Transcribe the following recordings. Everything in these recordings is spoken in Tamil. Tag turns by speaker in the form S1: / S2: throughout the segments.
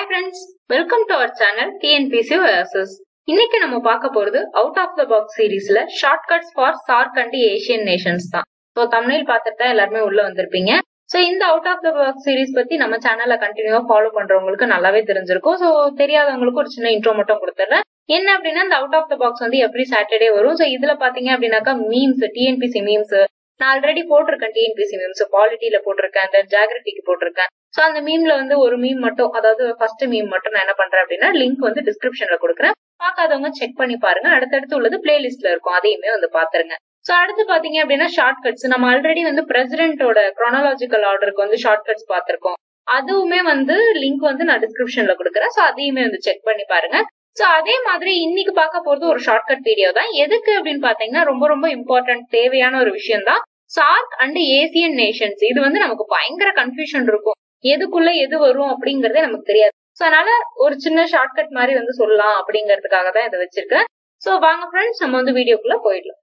S1: Hi friends, welcome to our channel TNPSCOasis. இன்னைக்கு நம்ம பார்க்க போறது அவுட் ஆஃப் த பாக்ஸ் சீரீஸ்ல shortcuts for SAARC and ASEAN nations தான். சோ thumbnail பார்த்துட்டு எல்லாரும் உள்ள வந்திருப்பீங்க. சோ இந்த out of the box series பத்தி நம்ம சேனல்ல கண்டினியூவா ஃபாலோ பண்றவங்களுக்கு நல்லாவே தெரிஞ்சிருக்கும். சோ தெரியாதவங்களுக்கு ஒரு சின்ன இன்ட்ரோ மட்டும் கொடுத்துறேன். என்ன அப்படின்னா இந்த அவுட் ஆஃப் த பாக்ஸ் வந்து எவ்ரி சாட்டர்டே வரும். சோ இதுல பாத்தீங்க அப்படின்னாக்கா மீம்ஸ், டிஎன்பிசி மீம்ஸ் நான் ஆல்ரெடி போட்டிருக்கேன். டிஎன்பிசி மீம்ஸ் பாலிட்டியில போட்டிருக்கேன், ஜியோகிராபிக்கு போட்டிருக்கேன். சோ அந்த மீம்ல வந்து ஒரு மீம் மட்டும், அதாவது ஃபர்ஸ்ட் மீம் மட்டும் நான் என்ன பண்றேன் அப்படின்னா லிங்க் வந்து டிஸ்கிரிப்ஷன்ல கொடுக்குறேன். பார்க்காதவங்க செக் பண்ணி பாருங்க. அடுத்தடுத்து உள்ளது பிளேலிஸ்ட்ல இருக்கும், அதையுமே வந்து பாத்துருங்க. சோ அடுத்து பாத்தீங்க அப்படின்னா ஷார்ட்கட்ஸ். நம்ம ஆல்ரெடி வந்து பிரசிடென்டோட குரோனாலஜிக்கல் ஆர்டருக்கு வந்து ஷார்ட்கட்ஸ் பாத்திருக்கோம். அதுவுமே வந்து லிங்க் வந்து நான் டிஸ்கிரிப்ஷன்ல கொடுக்குறேன். சோ அதையுமே வந்து செக் பண்ணி பாருங்க. சோ அதே மாதிரி இன்னைக்கு பார்க்க போறது ஒரு ஷார்ட்கட் வீடியோ தான். எதுக்கு அப்படின்னு பாத்தீங்கன்னா ரொம்ப ரொம்ப இம்பார்ட்டன்ட், தேவையான ஒரு விஷயம் தான். SAARC and ASEAN nations. இது வந்து நமக்கு பயங்கர கன்ஃபியூஷன் இருக்கும். எதுக்குள்ள எது வரும் அப்படிங்கறதே நமக்கு தெரியாது. சோ அதனால ஒரு சின்ன ஷார்ட்கட் மாதிரி வந்து சொல்லலாம் அப்படிங்கறதுக்காக தான் இதை வச்சிருக்கேன். சோ வாங்க ஃப்ரெண்ட்ஸ், நம்ம வந்து வீடியோக்குள்ள போயிடலாம்.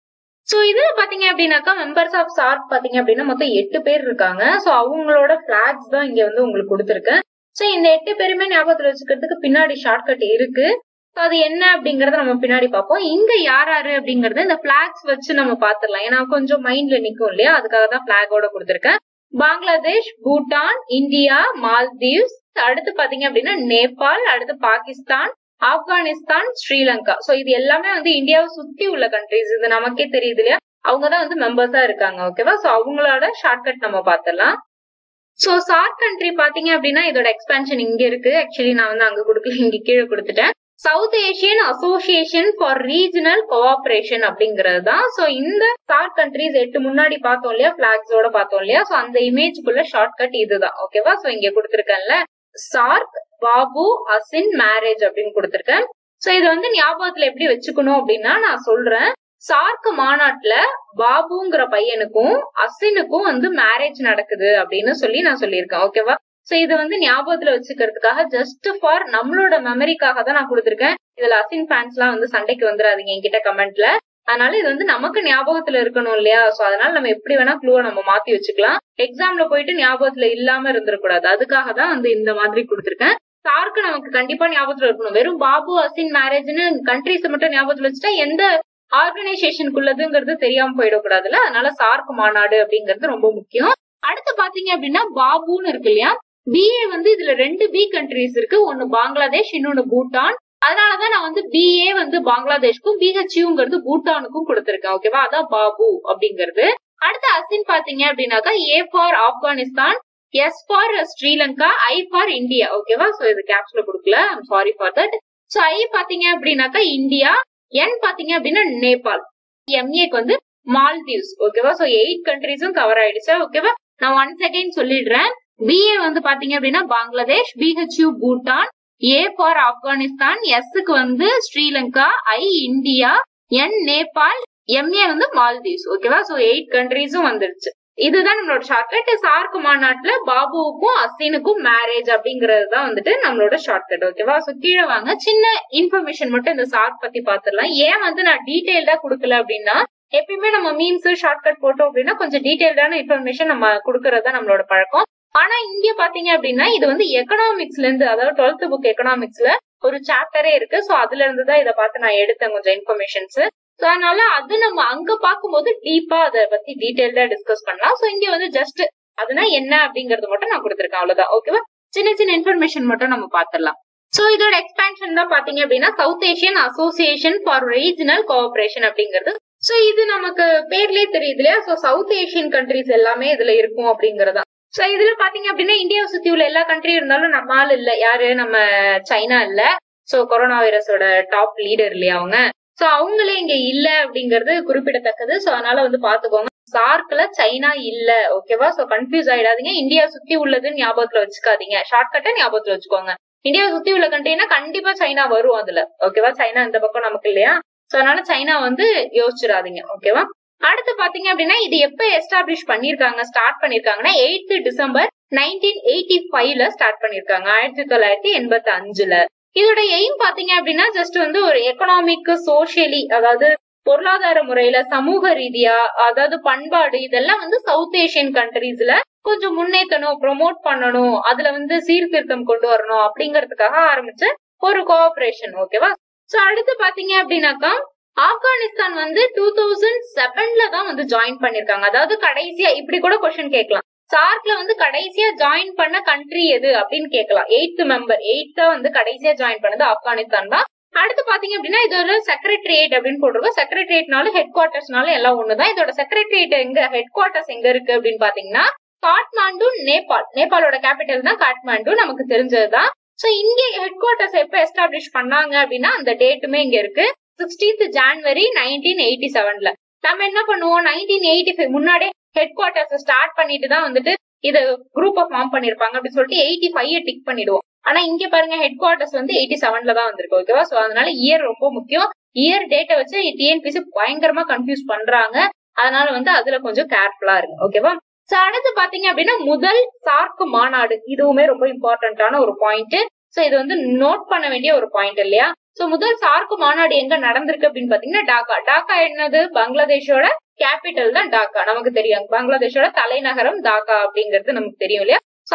S1: சோ இதுல பாத்தீங்க அப்படின்னாக்கா மெம்பர்ஸ் ஆஃப் SAARC பாத்தீங்க அப்படின்னா மொத்தம் 8 பேர் இருக்காங்க. சோ அவங்களோட பிளாக்ஸ் தான் இங்க வந்து உங்களுக்கு கொடுத்துருக்கேன். சோ இந்த 8 பேருமே ஞாபகத்துல வச்சுக்கிறதுக்கு பின்னாடி ஷார்ட்கட் இருக்கு. அது என்ன அப்படிங்கறத நம்ம பின்னாடி பார்ப்போம். இங்க யாரு அப்படிங்கறத இந்த பிளாக்ஸ் வச்சு நம்ம பாத்துடலாம். ஏன்னா கொஞ்சம் மைண்ட்ல நிக்கும் இல்லையா, அதுக்காக தான் பிளாகோட கொடுத்திருக்கேன். பங்களாதேஷ், பூட்டான், இந்தியா, மால்தீவ்ஸ், அடுத்து பாத்தீங்க அப்படின்னா நேபாள், அடுத்து பாகிஸ்தான், ஆப்கானிஸ்தான், ஸ்ரீலங்கா. சோ இது எல்லாமே வந்து இந்தியாவை சுத்தி உள்ள கண்ட்ரிஸ். இது நமக்கே தெரியுது இல்லையா, அவங்கதான் வந்து மெம்பர்ஸா இருக்காங்க. ஓகேவா, சோ அவங்களோட ஷார்ட்கட் நம்ம பாத்திரலாம். சோ SAARC கண்ட்ரி பாத்தீங்க அப்படின்னா இதோட எக்ஸ்பான்ஷன் இங்க இருக்கு. ஆக்சுவலி நான் வந்து அங்க கொடுக்கல, இங்க கீழே கொடுத்துட்டேன். South Asian Association for Regional Cooperation அப்படிங்கிறது தான். சோ இந்த SAARC கண்ட்ரிஸ் 8 முன்னாடி பார்த்தோம் இல்லையா, பிளாக்ஸோட பார்த்தோம் இல்லையா, சோ அந்த இமேஜ்க்குள்ள ஷார்ட்கட் இதுதான். ஓகேவா, சோ இங்க கொடுத்திருக்கேன்ல SAARC பாபு அசின் மேரேஜ் அப்படின்னு கொடுத்திருக்கேன். சோ இது வந்து ஞாபகத்துல எப்படி வச்சுக்கணும் அப்படின்னா நான் சொல்றேன். SAARC மாநாட்டுல பாபுங்கிற பையனுக்கும் அசினுக்கும் வந்து மேரேஜ் நடக்குது அப்படின்னு சொல்லி நான் சொல்லியிருக்கேன். ஓகேவா, சோ இது வந்து ஞாபகத்துல வச்சுக்கிறதுக்காக ஜஸ்ட் ஃபார் நம்மளோட மெமரிக்காக தான் நான் கொடுத்திருக்கேன். இதுல அசின் ஃபேன்ஸ் எல்லாம் வந்து சண்டைக்கு வந்துடாதீங்க என்கிட்ட கமெண்ட்ல. அதனால இது வந்து நமக்கு ஞாபகத்துல இருக்கணும் இல்லையா, சோ அதனால நம்ம எப்படி வேணா க்ளூவை நம்ம மாத்தி வச்சுக்கலாம். எக்ஸாம்ல போயிட்டு ஞாபகத்துல இல்லாம இருந்துடக்கூடாது, அதுக்காக தான் வந்து இந்த மாதிரி கொடுத்திருக்கேன். SAARC நமக்கு கண்டிப்பா ஞாபகத்துல இருக்கணும். வெறும் பாபு அசின் மேரேஜ்னு கண்ட்ரிஸ் மட்டும் ஞாபகத்துல வச்சுட்டா எந்த ஆர்கனைசேஷனுக்குள்ளதுங்கிறது தெரியாம போயிடக்கூடாதுல்ல. அதனால SAARC மாநாடு அப்படிங்கிறது ரொம்ப முக்கியம். அடுத்து பாத்தீங்க அப்படின்னா பாபுன்னு இருக்கு இல்லையா, பிஏ வந்து இதுல 2 பி கண்ட்ரிஸ் இருக்கு. ஒன்னு பங்களாதேஷ், இன்னொன்னு பூட்டான். அதனாலதான் நான் வந்து பிஏ வந்து பங்களாதேஷ்க்கும் பிஹெச்யூங்கிறது பூட்டானுக்கும் கொடுத்திருக்கேன். ஓகேவா, அதான் பாபு அப்படிங்கிறது. அடுத்து அசின் பாத்தீங்க அப்படின்னாக்கா A for Afghanistan, S for Sri Lanka, I for India. ஓகேவா, சோ இது கேப்ஸ்ல கொடுக்கல, I'm sorry for that. So I பாத்தீங்க அப்படின்னாக்கா இந்தியா, என் பாத்தீங்க அப்படின்னா நேபாள், எம்ஏக்கு வந்து மால்தீவ்ஸ். ஓகேவா, சோ 8 கண்ட்ரிஸும் கவர் ஆயிடுச்சு. ஓகேவா, நான் ஒன்ஸ் அகைன் சொல்லிடுறேன். பிஏ வந்து பாத்தீங்க அப்படின்னா Bangladesh, BHU Bhutan, A for Afghanistan, எஸ்க்கு வந்து Sri Lanka, I India, N Nepal, MA வந்து மால்தீவ்ஸ். ஓகேவா, சோ 8 கண்ட்ரிஸும் வந்துருச்சு. இதுதான் நம்மளோட ஷார்ட்கட். SAARC மாநாட்டுல பாபுவுக்கும் அசினுக்கும் மேரேஜ் அப்படிங்கறது தான் வந்துட்டு நம்மளோட ஷார்ட்கட். ஓகேவா, சோ கீழே வாங்க, சின்ன இன்ஃபர்மேஷன் மட்டும் இந்த SAARC பத்தி பாத்துடலாம். ஏன் வந்து நான் டீடைல்டா கொடுக்கல அப்படின்னா, எப்பயுமே நம்ம மீம்ஸ் ஷார்ட்கட் போட்டோம் அப்படின்னா கொஞ்சம் டீடைல்டான இன்ஃபர்மேஷன் நம்ம கொடுக்கறதா நம்மளோட பழக்கம். ஆனா இங்க பாத்தீங்க அப்படின்னா இது வந்து எக்கனாமிக்ஸ்ல இருந்து, அதாவது 12th புக் எக்கனாமிக்ஸ்ல ஒரு சாப்டரே இருக்கு. சோ அதுல இருந்துதான் இதை பார்த்து நான் எடுத்தேன் கொஞ்சம் இன்ஃபர்மேஷன்ஸ். சோ அதனால அது நம்ம அங்க பாக்கும்போது டீப்பா அதை பத்தி டீடைல்டா டிஸ்கஸ் பண்ணலாம். சோ இங்க வந்து ஜஸ்ட் அதுனா என்ன அப்படிங்கறது மட்டும் நான் கொடுத்திருக்கேன், அவ்வளவுதான். ஓகேவா, சின்ன சின்ன இன்ஃபர்மேஷன் மட்டும் நம்ம பாத்துடலாம். சோ இதோட எக்ஸ்பான்ஷன் தான் பாத்தீங்க அப்படின்னா South Asian Association for Regional Cooperation அப்படிங்கிறது. சோ இது நமக்கு பேர்லயே தெரியுது இல்லையா, சோ சவுத் ஏசியன் கண்ட்ரிஸ் எல்லாமே இதுல இருக்கும் அப்படிங்கறதா. சோ இதுல பாத்தீங்க அப்படின்னா இந்தியாவை சுத்தி உள்ள எல்லா கண்ட்ரியும் இருந்தாலும் நம்ம ஆள் இல்ல, யாரு, நம்ம சைனா இல்ல. சோ கொரோனா வைரஸோட டாப் லீடர் இல்லையா அவங்க, சோ அவங்களே இங்க இல்ல அப்படிங்கறது குறிப்பிடத்தக்கது. சோ அதனால வந்து பாத்துக்கோங்க, SAARCல சைனா இல்ல. ஓகேவா, சோ கன்ஃபியூஸ் ஆயிடாதீங்க. இந்தியா சுத்தி உள்ளதுன்னு ஞாபகத்துல வச்சுக்காதீங்க, ஷார்ட்கட்டை ஞாபகத்துல வச்சுக்கோங்க. இந்தியாவை சுத்தி உள்ள கண்ட்ரினா கண்டிப்பா சைனா வரும் அதுல. ஓகேவா, சைனா இந்த பக்கம் நமக்கு இல்லையா, சோ அதனால சைனா வந்து யோசிச்சிடாதீங்க. ஓகேவா, அடுத்து பாத்தீங்க அப்படின்னா இது எப்ப எஸ்டாப்ளிஷ் பண்ணிருக்காங்க, ஸ்டார்ட் பண்ணிருக்காங்கன்னா 8th டிசம்பர் 1985ல ஸ்டார்ட் பண்ணிருக்காங்க, 1985ல. இதோட எய்ம் பாத்தீங்க அப்படின்னா ஜஸ்ட் வந்து ஒரு எக்கனாமிக், சோசியலி, அதாவது பொருளாதார முறையில சமூக ரீதியா அதாவது பண்பாடு இதெல்லாம் வந்து சவுத் ஏசியன் கண்ட்ரீஸ்ல கொஞ்சம் முன்னேற்றணும், ப்ரொமோட் பண்ணணும், அதுல வந்து சீர்திருத்தம் கொண்டு வரணும் அப்படிங்கறதுக்காக ஆரம்பிச்ச ஒரு கோஆபரேஷன். ஓகேவா? சோ அடுத்து பாத்தீங்க அப்படின்னாக்கா ஆப்கானிஸ்தான் வந்து 2007ல தான் வந்து ஜாயின் பண்ணிருக்காங்க. அதாவது கடைசியா இப்படி கூட क्वेश्चन கேட்கலாம், சார்க்ல வந்து கடைசியா ஜாயின் பண்ண கண்ட்ரி எது அப்படின்னு கேட்கலாம். 8th மெம்பர், 8th வந்து கடைசியா ஜாயின் பண்ணது ஆப்கானிஸ்தான் தான். அடுத்து பாத்தீங்க அப்படின்னா இதோட செக்ரட்டரியேட் அப்படின்னு போட்டிருக்கோம். செக்ரட்டரியேட்னாலும் ஹெட் குவார்டர்ஸ்னாலும் எல்லாம் ஒண்ணுதான். இதோட செக்ரட்டரியேட் எங்க, ஹெட் குவார்டர்ஸ் எங்க இருக்கு அப்படின்னு பாத்தீங்கன்னா காட்மாண்டு, நேபாள். நேபாளோட கேபிட்டல் தான் காட்மாண்டு, நமக்கு தெரிஞ்சதுதான். சோ இங்க ஹெட் குவார்டர்ஸ் எப்ப எஸ்டாப்ளிஷ் பண்ணாங்க அப்படின்னா அந்த டேட்டுமே இங்க இருக்கு, 16th January 1987ல. நம்ம என்ன பண்ணுவோம், 1985 முன்னாடியே ஹெட் குவார்டர்ஸ் ஸ்டார்ட் பண்ணிட்டு தான் வந்துட்டு இது குரூப் ஃபார்ம் பண்ணிருப்பாங்க அப்படின்னு சொல்லிட்டு 85 டிக் பண்ணிடுவோம். ஆனா இங்க பாருங்க ஹெட் குவார்டர்ஸ் வந்து 87ல தான் வந்திருக்கு. ஓகேவா? சோ அதனால இயர் ரொம்ப முக்கியம். இயர் டேட்டை வச்சு டிஎன்பிஎஸ்சி பயங்கரமா கன்ஃபியூஸ் பண்றாங்க. அதனால வந்து அதுல கொஞ்சம் கேர்ஃபுல்லா இருக்கு. ஓகேவா? சோ அடுத்து பாத்தீங்க அப்படின்னா முதல் சார்க் மாநாடு, இதுவுமே ரொம்ப இம்பார்ட்டன்டான ஒரு பாயிண்ட். சோ இது வந்து நோட் பண்ண வேண்டிய ஒரு பாயிண்ட் இல்லையா? சோ முதல் சார்க் மாநாடு எங்க நடந்திருக்கு அப்படின்னு பாத்தீங்கன்னா டாக்கா. டாக்கா என்னது, பங்களாதேஷோட கேபிட்டல் தான் டாக்கா, நமக்கு தெரியும். பங்களாதேஷோட தலைநகரம் டாக்கா அப்படிங்கிறது நமக்கு தெரியும் இல்லையா? சோ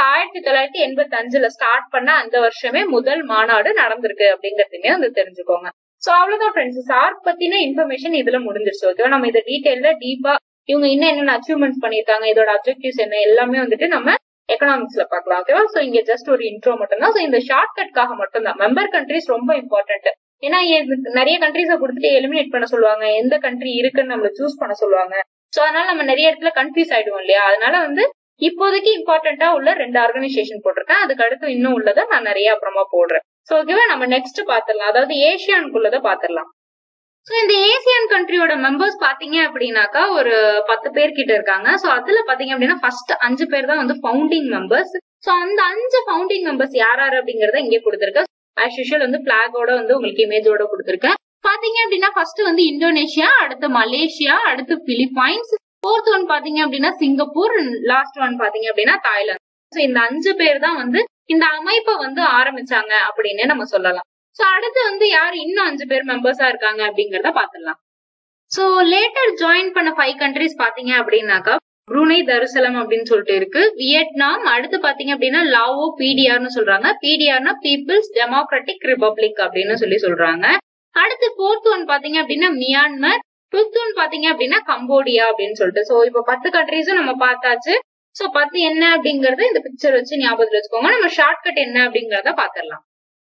S1: 1985ல ஸ்டார்ட் பண்ண அந்த வருஷமே முதல் மாநாடு நடந்திருக்கு அப்படிங்கறதுமே வந்து தெரிஞ்சுக்கோங்க. சோ அவ்வளவுதான் ஃப்ரெண்ட்ஸ், சார்க் பத்தின இன்ஃபர்மேஷன் இதுல முடிஞ்சிருச்சு. ஓகேவா? நம்ம இதை டீடைல்ல டீப்பா இவங்க இன்னும் என்னென்ன அச்சீவ்மெண்ட்ஸ் பண்ணிருக்காங்க, இதோட அப்ஜெக்டிவ்ஸ் என்ன, எல்லாமே வந்துட்டு நம்ம எக்கனாமிக்ஸ்ல பாக்கலாம். ஓகேவா? சோ இங்க ஜஸ்ட் ஒரு இன்ட்ரோ மட்டும் தான். சோ இந்த ஷார்ட் கட்காக மட்டும் தான். மெம்பர் கண்ட்ரிஸ் ரொம்ப இம்பார்ட்டன்ட். ஏன்னா நிறைய கண்ட்ரிஸ கொடுத்துட்டு எலிமினேட் பண்ண சொல்லுவாங்க, எந்த கண்ட்ரி இருக்குன்னு நம்மள சூஸ் பண்ண சொல்லுவாங்க. சோ அதனால நம்ம நிறைய இடத்துல கன்ஃபியூஸ் ஆயிடுவோம் இல்லையா? அதனால வந்து இப்போதைக்கு இம்பார்ட்டன்டா உள்ள 2 ஆர்கனைசேஷன் போட்டிருக்கேன். அதுக்கு அடுத்து இன்னும் உள்ளதை நான் நிறைய அப்புறமா போடுறேன். சோ ஓகேவா? நம்ம நெக்ஸ்ட் பாத்திரலாம், அதாவது ஏசியானுக்குள்ளத பாத்திரலாம். சோ இந்த ஏசியன் கண்ட்ரியோட மெம்பர்ஸ் பாத்தீங்க அப்படின்னாக்கா ஒரு 10 பேர் கிட்ட இருக்காங்க. சோ அதுல பாத்தீங்க அப்படின்னா ஃபர்ஸ்ட் 5 பேர் தான் வந்து ஃபவுண்டிங் மெம்பர்ஸ். சோ அந்த 5 ஃபவுண்டிங் மெம்பர்ஸ் யார் அப்படிங்கறத இங்கே கொடுத்திருக்கேன். ஆஸ் யூஷுவல் வந்து பிளாகோட வந்து உங்களுக்கு இமேஜோட கொடுத்திருக்கேன். பாத்தீங்க அப்படின்னா ஃபர்ஸ்ட் வந்து இந்தோனேஷியா, அடுத்து மலேசியா, அடுத்து பிலிப்பைன்ஸ், 4th ஒன் பாத்தீங்க அப்படின்னா சிங்கப்பூர், லாஸ்ட் ஒன் பாத்தீங்க அப்படின்னா தாய்லாந்து. சோ இந்த 5 பேர் தான் வந்து இந்த அமைப்பை வந்து ஆரம்பிச்சாங்க அப்படின்னு நம்ம சொல்லலாம். சோ அடுத்து வந்து யாரு இன்னும் 5 பேர் மெம்பர்ஸா இருக்காங்க அப்படிங்கறத பாத்துடலாம். சோ லேட்டர் ஜாயின் பண்ண 5 கண்ட்ரிஸ் பாத்தீங்க அப்படின்னாக்கா புருனை தருசலம் அப்படின்னு சொல்லிட்டு இருக்கு, வியட்நாம், அடுத்து பாத்தீங்க அப்படின்னா லாவோ பிடிஆர்னு சொல்றாங்க. பிடிஆர்னா பீப்புள்ஸ் டெமோக்ராட்டிக் ரிபப்ளிக் அப்படின்னு சொல்றாங்க. அடுத்து 4th ஒன் பாத்தீங்க அப்படின்னா மியான்மர், 5th ஒன் பாத்தீங்க அப்படின்னா கம்போடியா அப்படின்னு சொல்லிட்டு. சோ இப்ப 10 கண்ட்ரிஸும் நம்ம பார்த்தாச்சு. சோ 10 என்ன அப்படிங்கறது இந்த பிக்சர் வச்சு ஞாபகத்துல வச்சுக்கோங்க. நம்ம ஷார்ட்கட் என்ன அப்படிங்கறத பாத்திரலாம்.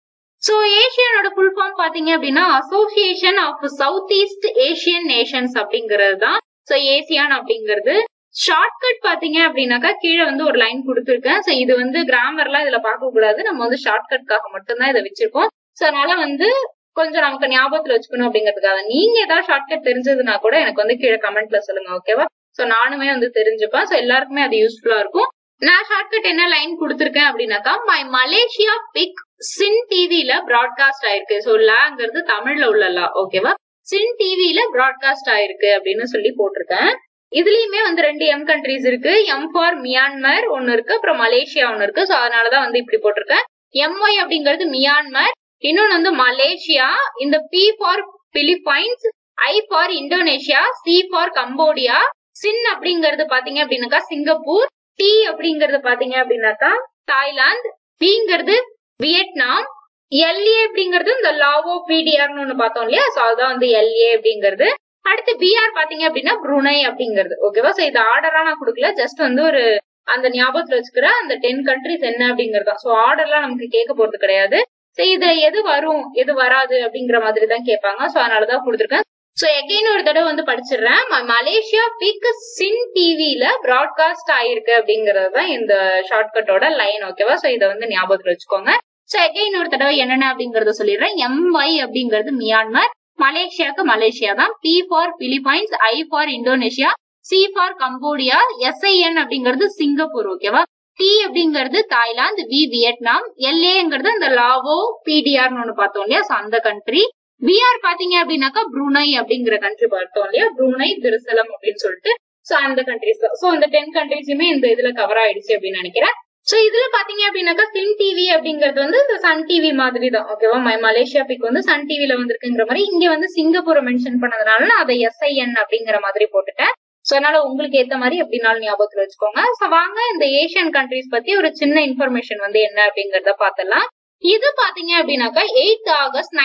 S1: சோ ஏசியானோட ஃபுல் ஃபார்ம் பாத்தீங்க அப்படின்னா Association of South East Asian Nations அப்படிங்கிறது தான். சோ ஏசியான் அப்படிங்கிறது ஷார்ட்கட் பாத்தீங்க அப்படின்னாக்கா கீழே வந்து ஒரு லைன் கொடுத்துருக்கேன். சோ இது வந்து கிராமர்லாம் இதுல பார்க்க கூடாது, நம்ம வந்து ஷார்ட்கட்காக மட்டும்தான் இதை வச்சிருக்கோம். சோ அதனால வந்து கொஞ்சம் நமக்கு ஞாபகத்துல வச்சுக்கணும் அப்படிங்கிறதுக்காக. நீங்க ஏதாவது ஷார்ட்கட் தெரிஞ்சதுன்னா கூட எனக்கு வந்து கீழே கமெண்ட்ல சொல்லுங்க. ஓகேவா? சோ நானுமே வந்து தெரிஞ்சுப்பேன். சோ எல்லாருக்குமே அது யூஸ்ஃபுல்லா இருக்கும். நான் ஷார்ட்கட் என்ன லைன் கொடுத்திருக்கேன் அப்படின்னாக்கா மை மலேசியா பிக் சின் டிவில பிராட்காஸ்ட் ஆயிருக்கு. சோ லாங்கிறது தமிழ்ல உள்ள லா. ஓகேவா? சின் டிவில பிராட்காஸ்ட் ஆயிருக்கு அப்படின்னு சொல்லி போட்டிருக்கேன். இதுலயுமே வந்து 2 எம் கண்ட்ரிஸ் இருக்கு. எம் ஃபார் மியான்மர் ஒன்னு இருக்கு, அப்புறம் மலேசியா ஒன்னு இருக்கு. சோ அதனாலதான் வந்து இப்படி போட்டிருக்கேன். எம்ஒய் அப்படிங்கிறது மியான்மர், இன்னொன்னு வந்து மலேசியா, இந்த P for Philippines, I for Indonesia, C for Cambodia, sin அப்படிங்கிறது பாத்தீங்க அப்படின்னாக்கா சிங்கப்பூர், டி அப்படிங்கறது பாத்தீங்க அப்படின்னாக்கா தாய்லாந்து, பிங்கிறது வியட்நாம், எல்ஏ அப்படிங்கிறது இந்த லாவோ பிடிஆர்னு ஒண்ணு பார்த்தோம் இல்லையா? சோ அதுதான் வந்து எல்ஏ அப்படிங்கிறது. அடுத்து பிஆர் பாத்தீங்க அப்படின்னா புருனை அப்படிங்கிறது. ஓகேவா? சோ இது ஆர்டரா நான் கொடுக்கல, ஜஸ்ட் வந்து ஒரு அந்த ஞாபகத்துல வச்சுக்கிற அந்த 10 கண்ட்ரிஸ் என்ன அப்படிங்கறதா. சோ ஆர்டர்லாம் நமக்கு கேட்க போறது கிடையாது. சோ இதுல எது வரும் எது வராது அப்படிங்கிற மாதிரி தான் கேட்பாங்க. சோ அதனாலதான் கொடுத்துருக்கேன். சோ எகைன் ஒரு தடவை வந்து படிச்சிடுறேன். மலேசியா பிக் சின் டிவில பிராட்காஸ்ட் ஆயிருக்கு அப்படிங்கறது தான் இந்த ஷார்ட்கட்டோட லைன். ஓகேவா? சோ இதை வந்து ஞாபகத்துல வச்சுக்கோங்க. சோ எகைன் ஒரு தடவை என்னென்ன அப்படிங்கறத சொல்லிடுறேன். எம்ஒய் அப்படிங்கிறது மியான்மர், மலேசியாக்கு மலேசியா தான், P for Philippines, I for Indonesia, C for Cambodia, SIN அப்படிங்கிறது சிங்கப்பூர். ஓகேவா? டி அப்படிங்கிறது தாய்லாந்து, வி வியட்நாம், எல்ஏங்கிறது இந்த லாவோ பிடிஆர்னு ஒண்ணு பார்த்தோம் இல்லையா? சோ அந்த கண்ட்ரி. பிஆர் பாத்தீங்க அப்படின்னாக்கா புருனை அப்படிங்கிற கண்ட்ரி பார்த்தோம் இல்லையா? புருனை திருசலம் அப்படின்னு சொல்லிட்டு. சோ அந்த கண்ட்ரிஸ் தான். சோ இந்த 10 கண்ட்ரிஸுமே இந்த இதுல கவர் ஆயிடுச்சு அப்படின்னு நினைக்கிறேன். சோ இதுல பாத்தீங்க அப்படின்னாக்கா சின் டிவி அப்படிங்கிறது வந்து இந்த சன் டிவி மாதிரி தான். ஓகேவா, மலேசியா பிக் வந்து சன் டிவில வந்திருக்குங்கிற மாதிரி இங்க வந்து சிங்கப்பூரை மென்ஷன் பண்ணதுனால நான் அதை SIN அப்படிங்கிற மாதிரி போட்டுட்டேன். சோ அதனால உங்களுக்கு ஏத்த மாதிரி எப்படினாலும் ஞாபகத்துல வச்சுக்கோங்க. சோ வாங்க இந்த ஏசியன் கண்ட்ரிஸ் பத்தி ஒரு சின்ன இன்ஃபர்மேஷன் வந்து என்ன அப்படிங்கறத பாத்திரலாம். இது பாத்தீங்க அப்படின்னாக்கா 8th ஆகஸ்ட்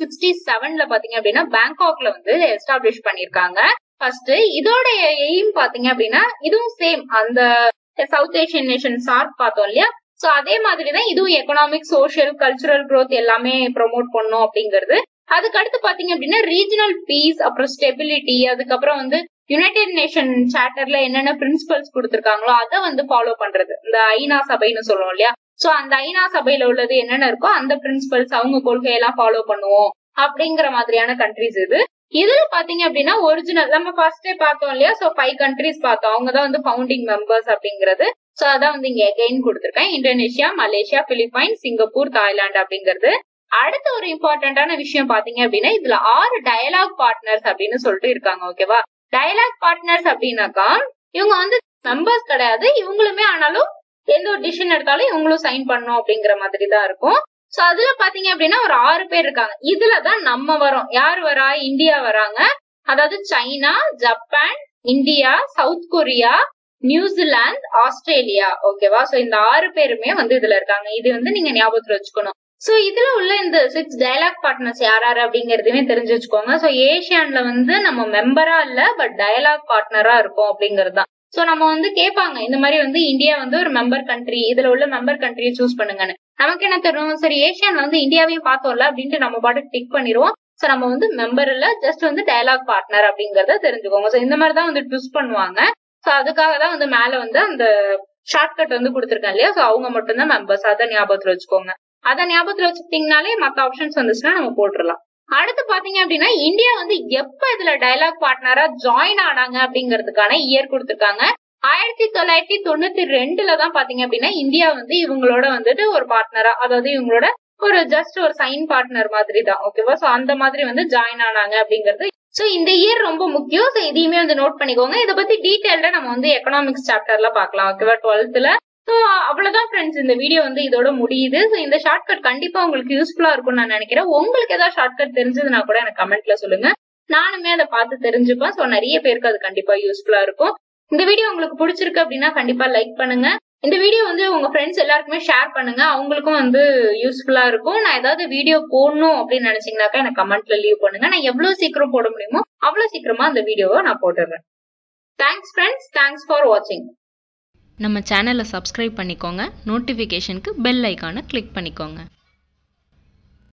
S1: 1967ல பாத்தீங்க அப்படின்னா பேங்காக்ல வந்து எஸ்டாப்ளிஷ் பண்ணிருக்காங்க. ஃபர்ஸ்ட் இதோட எய்ம் பாத்தீங்க அப்படின்னா இதுவும் சேம் அந்த சவுத் ஏசியன் நேஷன் SAARC பார்த்தோம் இல்லையா, சோ அதே மாதிரிதான் இதுவும் எக்கனாமிக், சோசியல், கல்ச்சுரல் growth எல்லாமே ப்ரொமோட் பண்ணும் அப்படிங்கிறது. அதுக்கு அடுத்து பாத்தீங்க அப்படின்னா ரீஜனல் பீஸ், அப்புறம் ஸ்டெபிலிட்டி, அதுக்கப்புறம் வந்து யுனைடெட் நேஷன் சார்ட்டர்ல என்னென்ன பிரின்சிபல்ஸ் கொடுத்திருக்காங்களோ அதை வந்து ஃபாலோ பண்றது. இந்த ஐநா சபைன்னு சொல்லுவோம் இல்லையா, சோ அந்த ஐநா சபையில உள்ளது என்னென்ன இருக்கோ அந்த பிரின்சிபல்ஸ் அவங்க கொள்கையெல்லாம் ஃபாலோ பண்ணுவோம் அப்படிங்கிற மாதிரியான கண்ட்ரிஸ் இது. இதுல பாத்தீங்க அப்படின்னா ஒரிஜினல் நம்ம ஃபர்ஸ்டே பார்த்தோம் இல்லையா, சோ 5 கண்ட்ரிஸ் பார்த்தோம், அவங்கதான் வந்து ஃபவுண்டிங் மெம்பர்ஸ் அப்படிங்கிறது. சோ அதான் வந்து இங்க எகைன் கொடுத்திருக்கேன். Indonesia, Malaysia, Philippines, Singapore, Thailand அப்படிங்கிறது. அடுத்த ஒரு இம்பார்ட்டன்டான விஷயம் பாத்தீங்க அப்படின்னா இதுல 6 டயலாக் பார்ட்னர்ஸ் அப்படின்னு சொல்லிட்டு இருக்காங்க. ஓகேவா, டயலாக் பார்ட்னர்ஸ் அப்படின்னாக்கா இவங்க வந்து மெம்பர்ஸ் கிடையாது, இவங்களுமே ஆனாலும் எந்த ஒரு டிசிஷன் எடுத்தாலும் இவங்களும் சைன் பண்ணும் அப்படிங்கிற மாதிரி தான் இருக்கும். சோ அதுல பாத்தீங்க அப்படின்னா ஒரு 6 பேர் இருக்காங்க. இதுலதான் நம்ம வரோம். யார் வரா? இந்தியா வராங்க. அதாவது China, Japan, India, South Korea, New Zealand, Australia. ஓகேவா, சோ இந்த 6 பேருமே வந்து இதுல இருக்காங்க. இது வந்து நீங்க ஞாபகத்துல வச்சுக்கணும். சோ இதுல உள்ள இந்த 6 டயலாக் பார்ட்னர்ஸ் யாராரு அப்படிங்கறதுமே தெரிஞ்சு வச்சுக்கோங்க. சோ ஏசியான்ல வந்து நம்ம மெம்பரா இல்ல, பட் டயலாக் பார்ட்னரா இருக்கும் அப்படிங்கிறது தான். சோ நம்ம வந்து கேட்பாங்க இந்த மாதிரி வந்து இந்தியா வந்து ஒரு மெம்பர் கண்ட்ரி, இதுல உள்ள மெம்பர் கண்ட்ரியை சூஸ் பண்ணுங்கன்னு. நமக்கு என்ன தெரியும், சரி ஏசியான்ல வந்து இந்தியாவையும் பார்த்தோம்ல அப்படின்ட்டு நம்ம பாட்டுக்கு டிக் பண்ணிடுவோம். சோ நம்ம வந்து மெம்பர் இல்ல, ஜஸ்ட் வந்து டயலாக் பார்ட்னர் அப்படிங்கறத தெரிஞ்சுக்கோங்க. சோ இந்த மாதிரி தான் வந்து ட்விஸ்ட் பண்ணுவாங்க. சோ அதுக்காக தான் வந்து மேல வந்து அந்த ஷார்ட்கட் வந்து கொடுத்திருக்கேன் இல்லையா, சோ அவங்க மட்டும் தான் மெம்பர்ஸ். அதை ஞாபகத்துல வச்சுக்கோங்க. அதை ஞாபகத்துல வச்சுக்கிட்டீங்கனாலே மத்த ஆப்ஷன்ஸ் வந்துச்சுன்னா நம்ம போட்டுடலாம். அடுத்து பாத்தீங்க அப்படின்னா இந்தியா வந்து எப்ப இதுல டயலாக் பார்ட்னரா ஜாயின் ஆனாங்க அப்படிங்கிறதுக்கான இயர் கொடுத்திருக்காங்க. 1992ல தான் பாத்தீங்க அப்படின்னா இந்தியா வந்து இவங்களோட வந்துட்டு ஒரு பார்ட்னரா, அதாவது இவங்களோட ஒரு ஜஸ்ட் ஒரு சைன் பார்ட்னர் மாதிரி தான். ஓகேவா, சோ அந்த மாதிரி வந்து ஜாயின் ஆனாங்க அப்படிங்கிறது. சோ இந்த இயர் ரொம்ப முக்கியம். சோ இதையுமே வந்து நோட் பண்ணிக்கோங்க. இதை பத்தி டீடைல்டா நம்ம வந்து எக்கனாமிக்ஸ் சாப்டர்ல பாக்கலாம். ஓகேவா, 12th. சோ அவ்வளவுதான் ஃப்ரெண்ட்ஸ், இந்த வீடியோ வந்து இதோட முடியுது. சோ இந்த ஷார்ட்கட் கண்டிப்பா உங்களுக்கு யூஸ்ஃபுல்லா இருக்கும்னு நான் நினைக்கிறேன். உங்களுக்கு ஏதாவது ஷார்ட்கட் தெரிஞ்சதுன்னா கூட எனக்கு கமெண்ட்ல சொல்லுங்க, நானுமே அதை பார்த்து தெரிஞ்சுப்பேன். சோ நிறைய பேருக்கு அது கண்டிப்பா யூஸ்ஃபுல்லா இருக்கும். இந்த வீடியோ உங்களுக்கு பிடிச்சிருக்கு அப்படின்னா கண்டிப்பா லைக் பண்ணுங்க. இந்த வீடியோ வந்து உங்க ஃப்ரெண்ட்ஸ் எல்லாருக்குமே ஷேர் பண்ணுங்க, அவங்களுக்கும் வந்து யூஸ்ஃபுல்லா இருக்கும். நான் ஏதாவது வீடியோ போடணும் அப்படின்னு நினைச்சீங்கன்னாக்கா எனக்கு கமெண்ட்ல லீவ் பண்ணுங்க. நான் எவ்வளவு சீக்கிரம் போட முடியுமோ அவ்வளவு சீக்கிரமா அந்த வீடியோவை நான் போட்டுடுறேன். தேங்க்ஸ் ஃப்ரெண்ட்ஸ், தேங்க்ஸ் ஃபார் வாட்சிங்.
S2: நம்ம சேனலை சப்ஸ்கிரைப் பண்ணிக்கோங்க. நோட்டிஃபிகேஷனுக்கு பெல் ஐக்கானை கிளிக் பண்ணிக்கோங்க.